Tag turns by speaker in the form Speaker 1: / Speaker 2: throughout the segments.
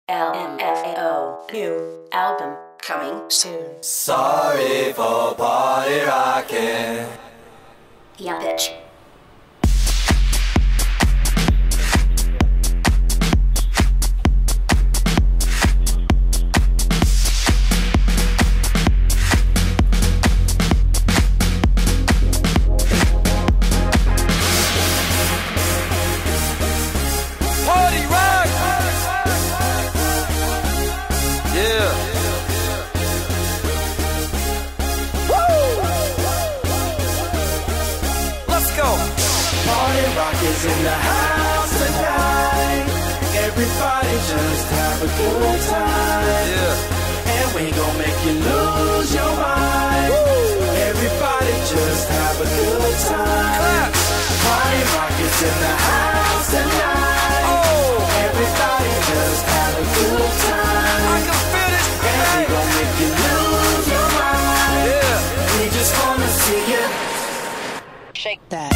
Speaker 1: LMFAO new album coming soon.
Speaker 2: Sorry for party rocking.
Speaker 1: Yeah, bitch.
Speaker 2: Party rock! Yeah. Woo! Let's go. Party rock is in the house tonight. Everybody just have a good time. Yeah. And we gon' make you lose your mind. Woo! Everybody just have a good time. Clap. Party rock is in the house tonight. Oh. Everybody just have a good time. I can feel it. And we gon' make you lose your mind. Yeah. We just wanna see you
Speaker 1: Shake that.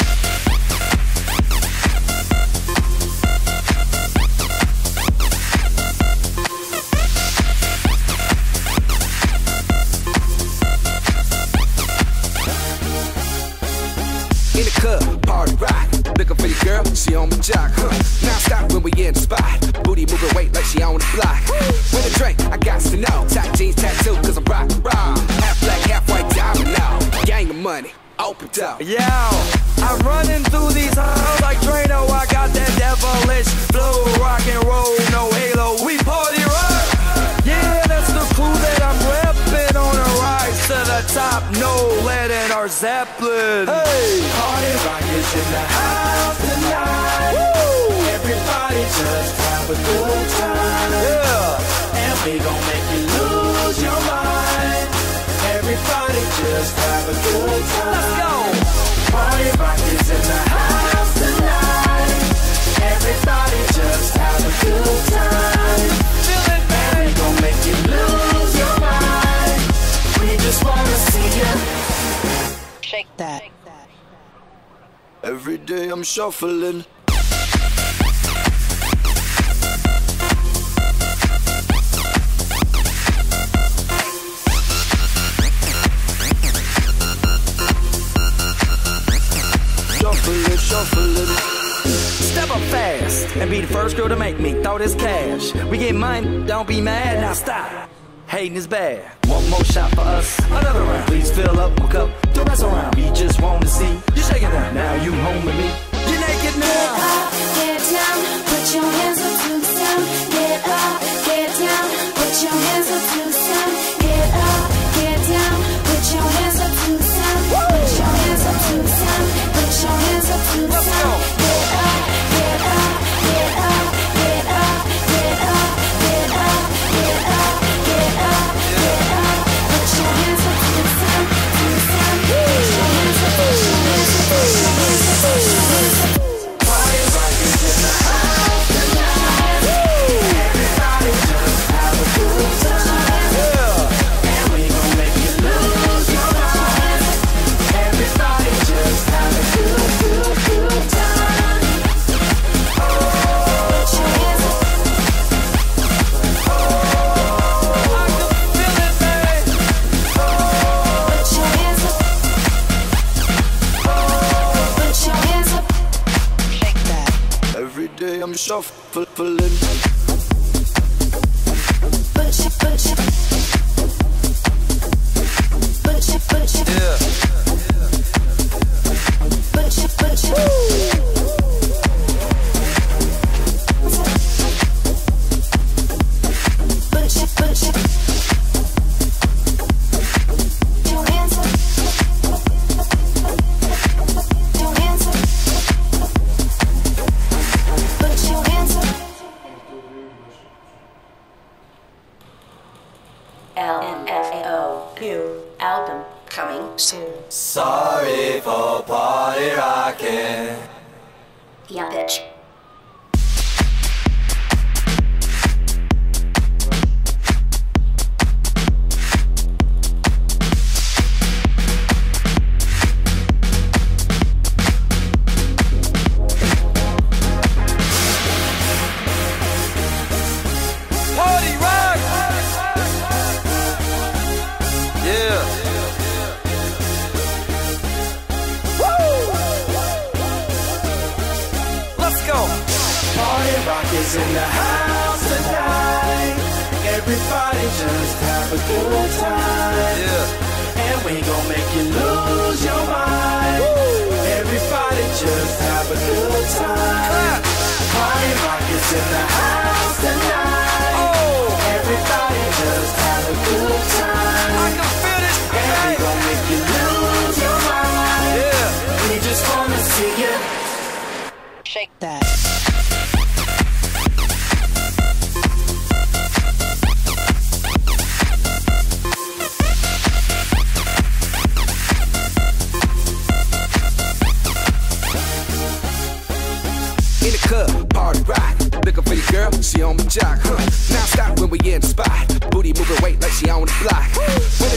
Speaker 3: In the club, party rock. Looking for your girl, she on my jock, huh? Now stop when we in the spot. Booty moving weight like she on the block. With a drink, I got to know. Tight jeans tattoo, cause I'm rock raw. Half black, half white diamond now. Gang of money, open up.
Speaker 2: Yeah, I'm running through these halls like Drano. I got that devilish flow, rock and roll, no halo. We party rock. Yeah, that's the clue that I'm repping on a rise to the top. No lead in our Zeppelin. Hey, party rock is in the house tonight. Woo! Everybody just have a good time. Yeah, and we gon' make you lose your mind. Everybody just have a good time. Let's go. Party rock is in the house tonight. Everybody just have a good time. Feeling bad. And we gon' make you lose your mind. We just wanna see you
Speaker 1: Shake that.
Speaker 2: every day. I'm shuffling. Shuffling. Step up fast and be the first girl to make me throw this cash. We get mine, don't be mad, now stop. Hating is bad. One more shot for us, another round. Please fill up my cup, don't mess around. We just want to see you shaking it. Now you home with me. You're naked now.
Speaker 4: Get up, get down, put your hands up to the sound. Get up, get down, put your hands up to the sound. Get up, get down, put your hands up to the sound. Put your hands up to the sound. Put your hands up to the sound. Get up, get up, get up, get up, get up, get up, get up, get up, get up. Put your hands up to the sound, to the sound. Put your hands up, put your hands up, put your hands up, put your hands up.
Speaker 2: Party rock is in the house tonight. Everybody just have a good time. Yeah. And we gon' make you lose your mind. Everybody just have a good time.
Speaker 4: Put your hands up.
Speaker 2: I can feel it, baby.
Speaker 4: Put your hands up. Put your hands up.
Speaker 1: Shake that.
Speaker 2: Every day I'm shuffling. Yeah.
Speaker 1: LMFAO new album coming soon.
Speaker 2: Sorry for party rocking.
Speaker 1: Yeah, bitch.
Speaker 2: Everybody just have a good time. Yeah. And we gon' make you lose your mind. Woo. Everybody just have a good time. Party rock is in the house tonight. Oh. Everybody just have a good time. I can feel this. And we gon' make you lose your mind. Yeah. We just wanna see you
Speaker 1: shake that.
Speaker 3: In the club, party rock. Looking for your girl, she on my jock. Now stop when we in the spot. Booty moving weight like she on the block. When